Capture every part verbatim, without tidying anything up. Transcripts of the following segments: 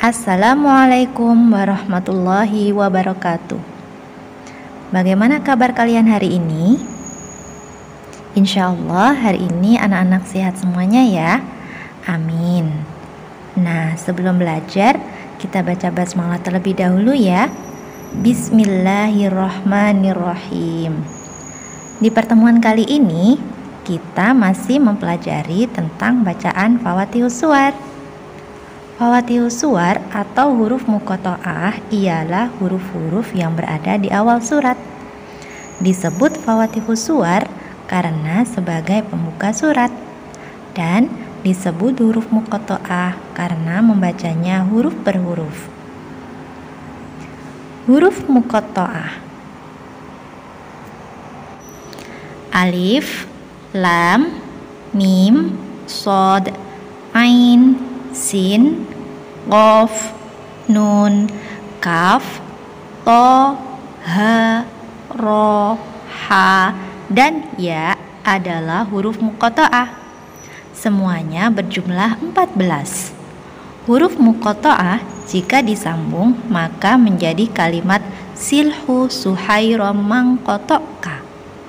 Assalamualaikum warahmatullahi wabarakatuh. Bagaimana kabar kalian hari ini? Insya Allah hari ini anak-anak sehat semuanya ya. Amin. Nah, sebelum belajar, kita baca basmalah terlebih dahulu ya. Bismillahirrahmanirrahim. Di pertemuan kali ini, kita masih mempelajari tentang bacaan Fawatihus Suwar. Fawatihus Suwar atau huruf muqatta'ah ialah huruf-huruf yang berada di awal surat. Disebut Fawatihus Suwar karena sebagai pembuka surat, dan disebut huruf muqatta'ah karena membacanya huruf per huruf. Huruf muqatta'ah: alif, lam, mim, shad, ain, sin, qaf, nun, kaf, to, ha, ro, ha, dan ya adalah huruf muqatta'ah. Semuanya berjumlah empat belas. Huruf muqatta'ah jika disambung maka menjadi kalimat silhu suhairo mangkotoka.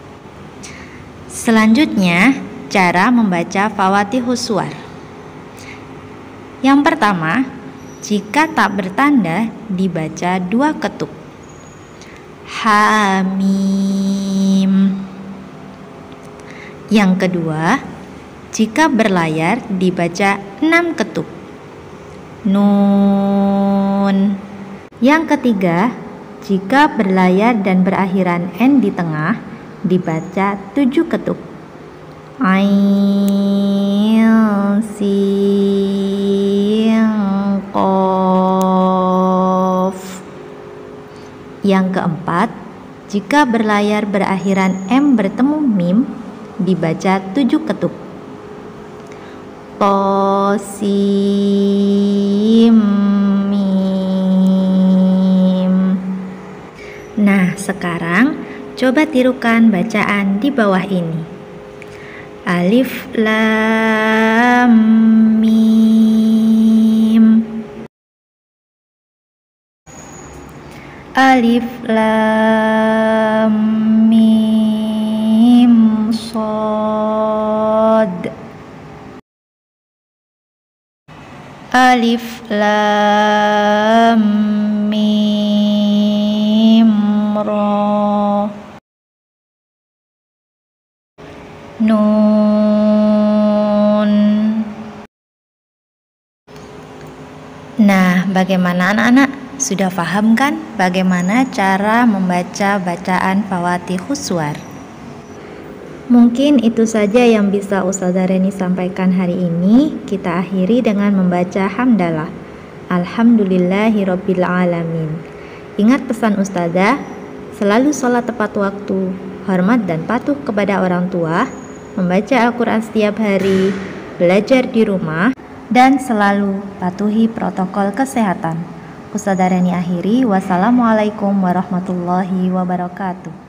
Selanjutnya, cara membaca Fawatihus Suwar. Yang pertama, jika tak bertanda dibaca dua ketuk. Hamim. Yang kedua, jika berlayar dibaca enam ketuk. Nun. Yang ketiga, jika berlayar dan berakhiran n di tengah dibaca tujuh ketuk. Ain, sin, qaf. Yang keempat, jika berlayar berakhiran m bertemu mim dibaca tujuh ketuk. To, sim, mim. Nah, sekarang coba tirukan bacaan di bawah ini. Alif, lam, mim. Alif, lam, mim, shad. Alif, lam, mim, ra. Nun. Nah, bagaimana anak-anak? Sudah paham kan bagaimana cara membaca bacaan Fawatihus Suwar? Mungkin itu saja yang bisa Ustazah Reni sampaikan hari ini. Kita akhiri dengan membaca hamdalah. Alhamdulillahirabbil alamin. Ingat pesan Ustazah, selalu sholat tepat waktu, hormat dan patuh kepada orang tua, membaca Al-Quran setiap hari, belajar di rumah, dan selalu patuhi protokol kesehatan. Ustazah Reni akhiri. Wassalamualaikum warahmatullahi wabarakatuh.